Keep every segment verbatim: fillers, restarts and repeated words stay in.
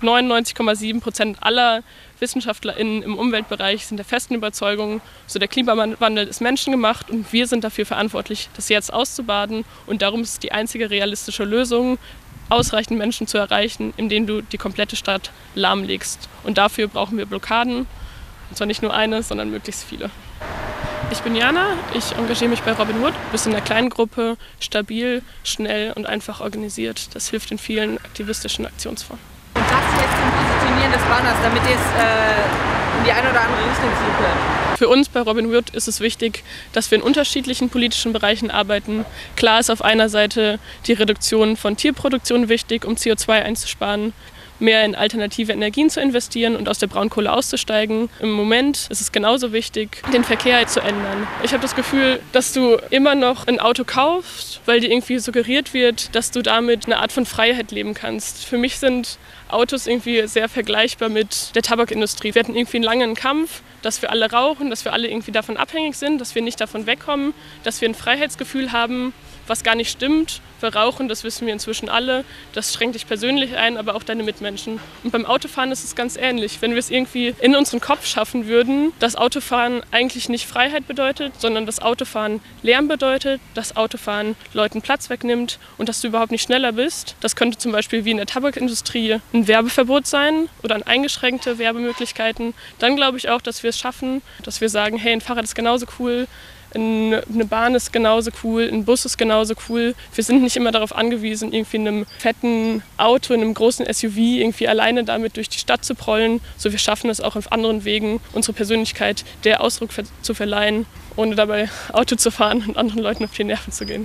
neunundneunzig Komma sieben Prozent aller WissenschaftlerInnen im Umweltbereich sind der festen Überzeugung, so der Klimawandel ist menschengemacht und wir sind dafür verantwortlich, das jetzt auszubaden. Und darum ist es die einzige realistische Lösung, ausreichend Menschen zu erreichen, indem du die komplette Stadt lahmlegst. Und dafür brauchen wir Blockaden. Und zwar nicht nur eine, sondern möglichst viele. Ich bin Jana, ich engagiere mich bei Robin Hood. Wir sind in einer kleinen Gruppe, stabil, schnell und einfach organisiert. Das hilft in vielen aktivistischen Aktionsformen. Und was jetzt zum Positionieren des Banners, damit ihr es äh, in die eine oder andere Richtung ziehen könnt? Für uns bei Robin Hood ist es wichtig, dass wir in unterschiedlichen politischen Bereichen arbeiten. Klar ist auf einer Seite die Reduktion von Tierproduktion wichtig, um C O zwei einzusparen, mehr in alternative Energien zu investieren und aus der Braunkohle auszusteigen. Im Moment ist es genauso wichtig, den Verkehr zu ändern. Ich habe das Gefühl, dass du immer noch ein Auto kaufst, weil dir irgendwie suggeriert wird, dass du damit eine Art von Freiheit leben kannst. Für mich sind Autos irgendwie sehr vergleichbar mit der Tabakindustrie. Wir hatten irgendwie einen langen Kampf, dass wir alle rauchen, dass wir alle irgendwie davon abhängig sind, dass wir nicht davon wegkommen, dass wir ein Freiheitsgefühl haben, was gar nicht stimmt. Wir rauchen, das wissen wir inzwischen alle. Das schränkt dich persönlich ein, aber auch deine Mitmenschen. Und beim Autofahren ist es ganz ähnlich. Wenn wir es irgendwie in unseren Kopf schaffen würden, dass Autofahren eigentlich nicht Freiheit bedeutet, sondern dass Autofahren Lärm bedeutet, dass Autofahren Leuten Platz wegnimmt und dass du überhaupt nicht schneller bist. Das könnte zum Beispiel wie in der Tabakindustrie ein Werbeverbot sein oder an eingeschränkte Werbemöglichkeiten. Dann glaube ich auch, dass wir es schaffen, dass wir sagen, hey, ein Fahrrad ist genauso cool, eine Bahn ist genauso cool, ein Bus ist genauso cool. Wir sind nicht immer darauf angewiesen, irgendwie in einem fetten Auto, in einem großen S U V irgendwie alleine damit durch die Stadt zu prollen. So, wir schaffen es auch auf anderen Wegen, unsere Persönlichkeit der Ausdruck zu verleihen, ohne dabei Auto zu fahren und anderen Leuten auf die Nerven zu gehen.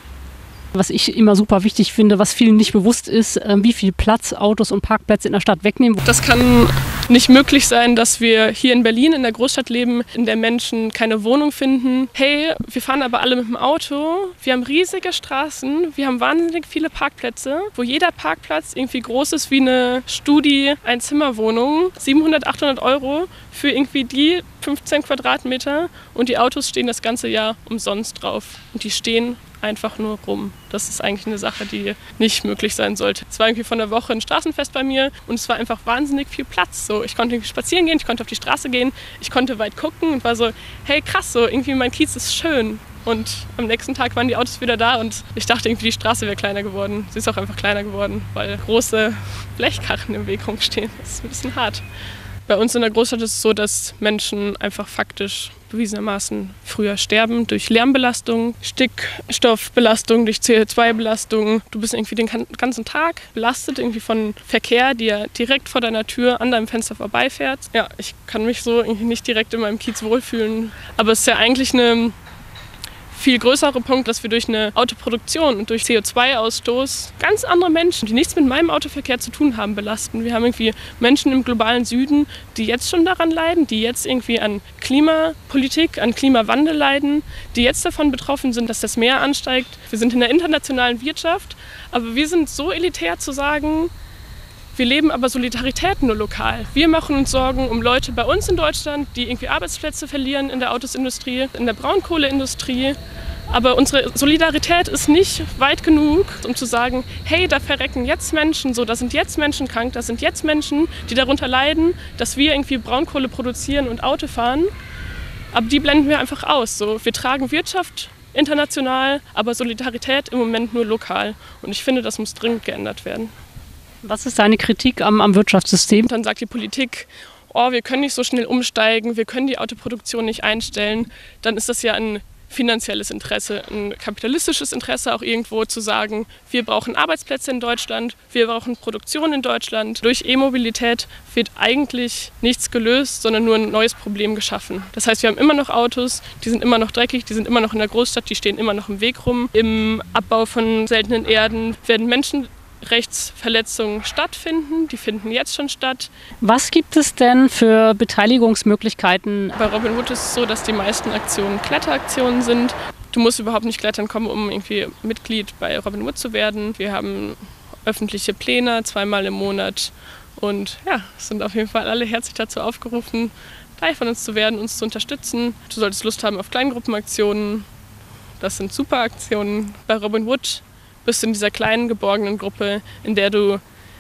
Was ich immer super wichtig finde, was vielen nicht bewusst ist, wie viel Platz Autos und Parkplätze in der Stadt wegnehmen. Das kann nicht möglich sein, dass wir hier in Berlin in der Großstadt leben, in der Menschen keine Wohnung finden. Hey, wir fahren aber alle mit dem Auto, wir haben riesige Straßen, wir haben wahnsinnig viele Parkplätze, wo jeder Parkplatz irgendwie groß ist wie eine Studi-Einzimmerwohnung. siebenhundert, achthundert Euro für irgendwie die fünfzehn Quadratmeter und die Autos stehen das ganze Jahr umsonst drauf. Und die stehen einfach nur rum. Das ist eigentlich eine Sache, die nicht möglich sein sollte. Es war irgendwie von der Woche ein Straßenfest bei mir und es war einfach wahnsinnig viel Platz. So, ich konnte irgendwie spazieren gehen, ich konnte auf die Straße gehen, ich konnte weit gucken und war so, hey krass, so irgendwie mein Kiez ist schön. Und am nächsten Tag waren die Autos wieder da und ich dachte irgendwie, die Straße wäre kleiner geworden. Sie ist auch einfach kleiner geworden, weil große Blechkarren im Weg rumstehen. Das ist ein bisschen hart. Bei uns in der Großstadt ist es so, dass Menschen einfach faktisch bewiesenermaßen früher sterben durch Lärmbelastung, Stickstoffbelastung, durch C O zwei Belastung. Du bist irgendwie den ganzen Tag belastet irgendwie von Verkehr, der direkt vor deiner Tür an deinem Fenster vorbeifährt. Ja, ich kann mich so irgendwie nicht direkt in meinem Kiez wohlfühlen, aber es ist ja eigentlich eine viel größere Punkt, dass wir durch eine Autoproduktion und durch C O zwei Ausstoß ganz andere Menschen, die nichts mit meinem Autoverkehr zu tun haben, belasten. Wir haben irgendwie Menschen im globalen Süden, die jetzt schon daran leiden, die jetzt irgendwie an Klimapolitik, an Klimawandel leiden, die jetzt davon betroffen sind, dass das Meer ansteigt. Wir sind in der internationalen Wirtschaft, aber wir sind so elitär zu sagen, wir leben aber Solidarität nur lokal. Wir machen uns Sorgen um Leute bei uns in Deutschland, die irgendwie Arbeitsplätze verlieren in der Autosindustrie, in der Braunkohleindustrie. Aber unsere Solidarität ist nicht weit genug, um zu sagen, hey, da verrecken jetzt Menschen, so, da sind jetzt Menschen krank, da sind jetzt Menschen, die darunter leiden, dass wir irgendwie Braunkohle produzieren und Auto fahren. Aber die blenden wir einfach aus. So. Wir tragen Wirtschaft international, aber Solidarität im Moment nur lokal. Und ich finde, das muss dringend geändert werden. Was ist deine Kritik am, am Wirtschaftssystem? Dann sagt die Politik, oh, wir können nicht so schnell umsteigen, wir können die Autoproduktion nicht einstellen. Dann ist das ja ein finanzielles Interesse, ein kapitalistisches Interesse auch irgendwo zu sagen, wir brauchen Arbeitsplätze in Deutschland, wir brauchen Produktion in Deutschland. Durch E-Mobilität wird eigentlich nichts gelöst, sondern nur ein neues Problem geschaffen. Das heißt, wir haben immer noch Autos, die sind immer noch dreckig, die sind immer noch in der Großstadt, die stehen immer noch im Weg rum. Im Abbau von seltenen Erden werden Menschen Rechtsverletzungen stattfinden, die finden jetzt schon statt. Was gibt es denn für Beteiligungsmöglichkeiten? Bei Robin Hood ist es so, dass die meisten Aktionen Kletteraktionen sind. Du musst überhaupt nicht klettern kommen, um irgendwie Mitglied bei Robin Hood zu werden. Wir haben öffentliche Pläne zweimal im Monat und ja, sind auf jeden Fall alle herzlich dazu aufgerufen, Teil von uns zu werden, uns zu unterstützen. Du solltest Lust haben auf Kleingruppenaktionen. Das sind super Aktionen. Bei Robin Hood bist du in dieser kleinen, geborgenen Gruppe, in der du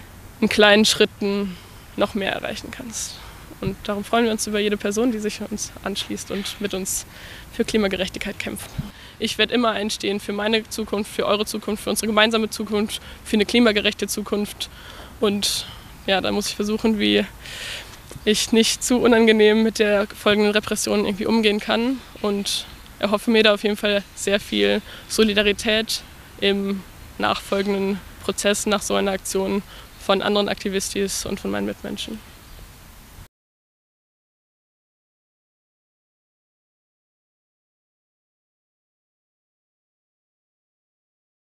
in kleinen Schritten noch mehr erreichen kannst. Und darum freuen wir uns über jede Person, die sich uns anschließt und mit uns für Klimagerechtigkeit kämpft. Ich werde immer einstehen für meine Zukunft, für eure Zukunft, für unsere gemeinsame Zukunft, für eine klimagerechte Zukunft. Und ja, da muss ich versuchen, wie ich nicht zu unangenehm mit der folgenden Repression irgendwie umgehen kann. Und erhoffe mir da auf jeden Fall sehr viel Solidarität im nachfolgenden Prozess nach so einer Aktion von anderen Aktivistis und von meinen Mitmenschen.